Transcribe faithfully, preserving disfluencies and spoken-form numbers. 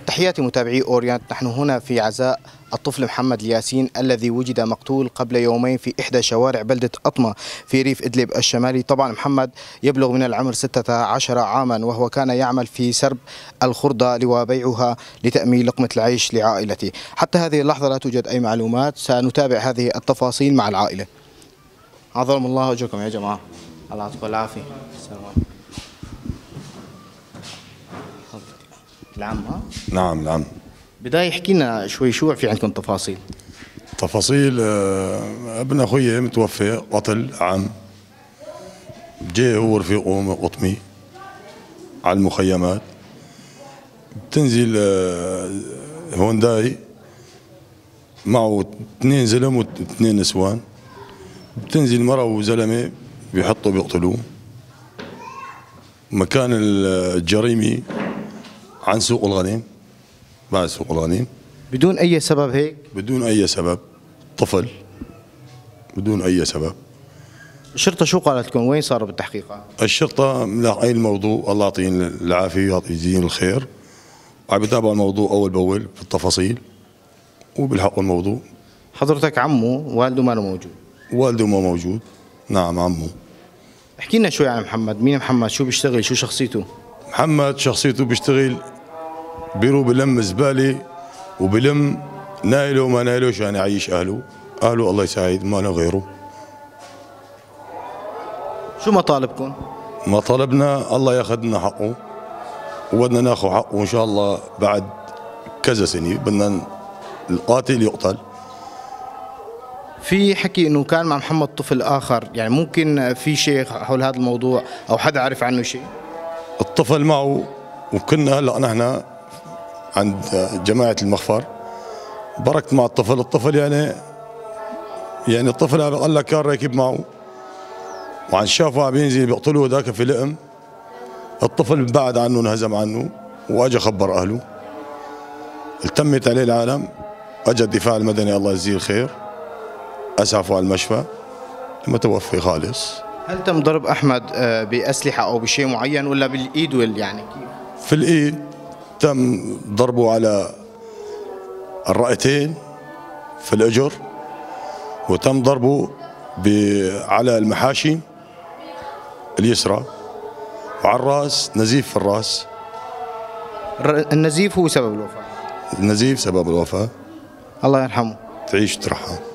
تحياتي متابعي أورينت. نحن هنا في عزاء الطفل محمد الياسين الذي وجد مقتول قبل يومين في إحدى شوارع بلدة أطمة في ريف إدلب الشمالي. طبعا محمد يبلغ من العمر ستة عشر عاما، وهو كان يعمل في سرب الخردة وبيعها لتأمين لقمة العيش لعائلته. حتى هذه اللحظة لا توجد أي معلومات، سنتابع هذه التفاصيل مع العائلة. عظم الله أجركم يا جماعة، الله يعطيكم العافية. السلام عليكم. العم ها؟ نعم العم. بداية يحكي لنا شوي شو في عندكم تفاصيل؟ تفاصيل ابن اخوي متوفي قتل عم، جاي هو ورفيقه قطمي على المخيمات، بتنزل هونداي معه اثنين زلم واثنين نسوان، بتنزل مرة وزلمة بيحطوا بيقتلوه. مكان الجريمة عن سوق الغنيم، بعد سوق الغنيم، بدون أي سبب هيك؟ بدون أي سبب، طفل بدون أي سبب. الشرطة شو قالت لكم؟ وين صاروا بالتحقيقات؟ الشرطة ملاحقين الموضوع، الله يعطيهم العافية ويجزيهم الخير، وعم بتابعوا الموضوع أول بأول بالتفاصيل وبيلحقوا الموضوع. حضرتك عمه والده ما موجود؟ والده ما موجود، نعم عمه. احكي لنا شوي عن محمد. مين محمد؟ شو بيشتغل؟ شو شخصيته؟ محمد شخصيته بيشتغل بيرو بلم زبالة وبلم نايله وما نايله عشان يعيش أهله. أهله الله يساعد، ما له غيره. شو مطالبكم؟ مطالبنا الله ياخذ لنا حقه، وبدنا ناخذ حقه إن شاء الله بعد كذا سنة. بدنا القاتل يقتل. في حكي انه كان مع محمد طفل اخر، يعني ممكن في شيء حول هذا الموضوع او حدا عرف عنه شيء؟ الطفل معه، وكنا هلا نحن عند جماعة المخفر، بركت مع الطفل. الطفل يعني يعني الطفل هذا قال لك كان راكب معه، وعن شافه عم بينزل بيقتلوه ذاك في لقم. الطفل بعد عنه، انهزم عنه، واجى خبر اهله، التمت عليه العالم. اجى الدفاع المدني الله يجزيه الخير، اسعفوا على المشفى، متوفي خالص. هل تم ضرب احمد باسلحه او بشيء معين ولا بالايد ولا يعني كيف؟ في الايد، تم ضربه على الرأتين في الاجر، وتم ضربه على المحاشي اليسرى، وعلى الراس نزيف في الراس. النزيف هو سبب الوفاة؟ النزيف سبب الوفاة. الله يرحمه. تعيش ترحم.